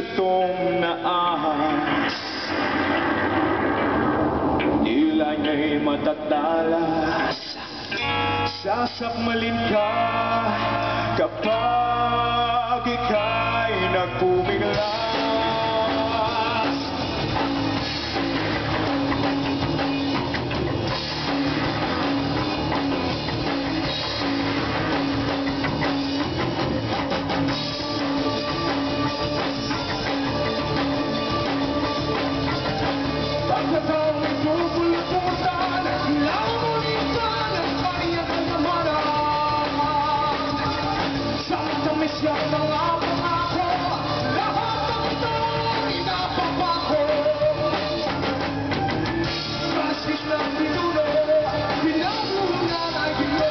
gustong naahas, tila niya'y matatalas. Sasakmalin ka kapag ika'y nagpumiglas. Pagkatao ay bubulputan, ilaw mo litan ang kaniyang kamamaran. Sa tamis ng mga pangako, lahat ng ito inapapako. Kaliskis ng pinuno, pinamuhunan ay bilo.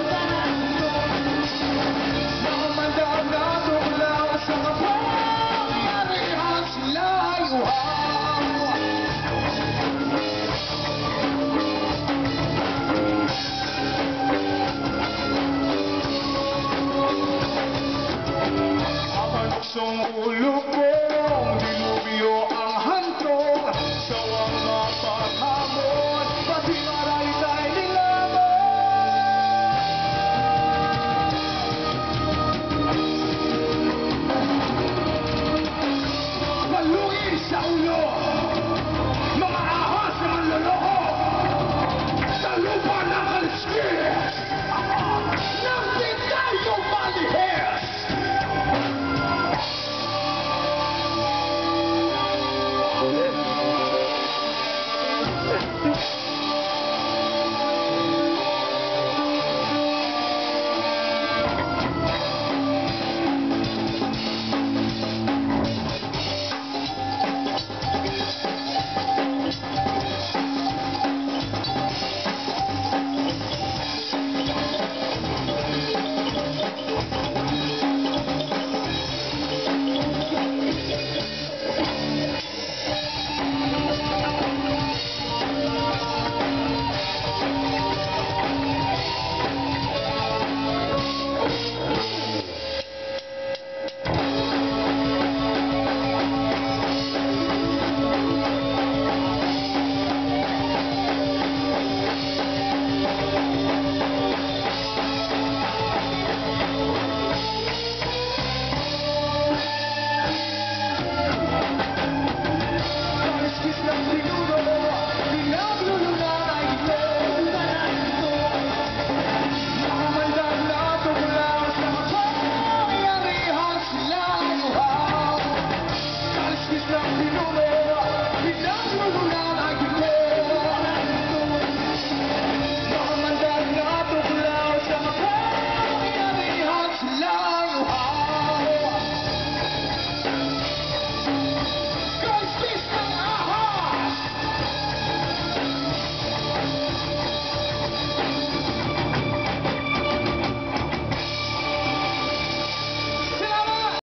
Mamandang na tumulaw sa kapangyarihan, sila'y uhaw. Ang ulo ko